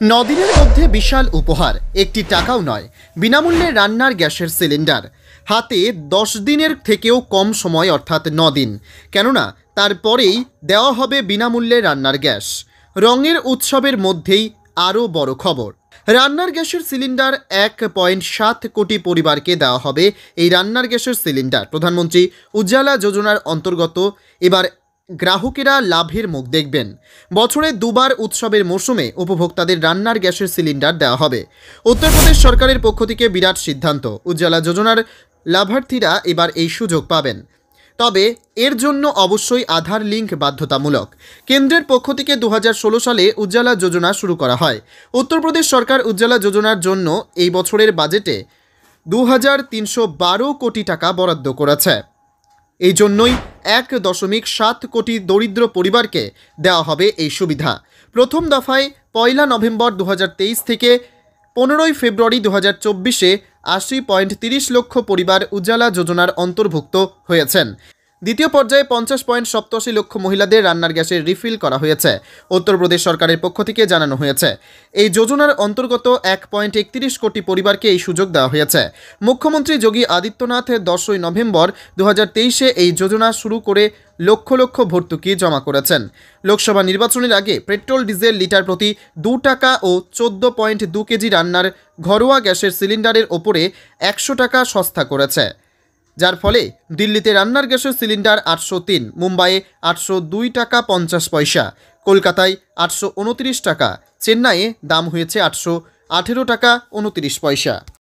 নদিনের মধ্যে বিশাল উপহার, একটি টাকাও নয়, বিনামূল্যে রান্নার গ্যাসের সিলিন্ডার হাতে 10 দিনের থেকেও কম সময় অর্থাৎ 9 দিন। কেননা তারপরেই দেওয়া হবে বিনামূল্যে রান্নার গ্যাস। রঙের উৎসবের মধ্যেই আরও বড় খবর, রান্নার গ্যাসের সিলিন্ডার 1.7 কোটি পরিবারকে দেওয়া হবে এই রান্নার গ্যাসের সিলিন্ডার। প্রধানমন্ত্রী উজ্জ্বলা যোজনার অন্তর্গত এবার গ্রাহকেরা লাভের মুখ দেখবেন। বছরে দুবার উৎসবের মৌসুমে উপভোক্তাদের রান্নার গ্যাসের সিলিন্ডার দেওয়া হবে। উত্তরপ্রদেশ সরকারের পক্ষ থেকে বিরাট সিদ্ধান্ত, উজ্জ্বলা যোজনার লাভার্থীরা এবার এই সুযোগ পাবেন। তবে এর জন্য অবশ্যই আধার লিঙ্ক বাধ্যতামূলক। কেন্দ্রের পক্ষ থেকে 2016 সালে উজ্জ্বলা যোজনা শুরু করা হয়। উত্তরপ্রদেশ সরকার উজ্জ্বলা যোজনার জন্য এই বছরের বাজেটে 2312 কোটি টাকা বরাদ্দ করেছে। এই জন্যই 1.7 কোটি দরিদ্র পরিবারকে দেওয়া হবে এই সুবিধা। প্রথম দফায় 1 নভেম্বর 2023 থেকে 15 ফেব্রুয়ারি 2024-এ 80.30 লক্ষ পরিবার উজ্জ্বলা যোজনার অন্তর্ভুক্ত হয়েছেন। দ্বিতীয় পর্যায়ে 50.87 লক্ষ মহিলাদের রান্নার গ্যাসের রিফিল করা হয়েছে। উত্তরপ্রদেশ সরকারের পক্ষ থেকে জানানো হয়েছে, এই যোজনার অন্তর্গত 1.31 কোটি পরিবারকে এই সুযোগ দেওয়া হয়েছে। মুখ্যমন্ত্রী যোগী আদিত্যনাথ 10 নভেম্বর 2023-এ এই যোজনা শুরু করে লক্ষ লক্ষ ভর্তুকি জমা করেছেন। লোকসভা নির্বাচনের আগে পেট্রোল ডিজেল লিটার প্রতি 2 টাকা ও 14.2 কেজি রান্নার ঘরোয়া গ্যাসের সিলিন্ডারের ওপরে 100 টাকা সস্তা করেছে, যার ফলে দিল্লিতে রান্নার গ্যাসের সিলিন্ডার 803, মুম্বাইয়ে 802 টাকা 50 পয়সা, কলকাতায় 829 টাকা, চেন্নাইয়ে দাম হয়েছে 818 টাকা 29 পয়সা।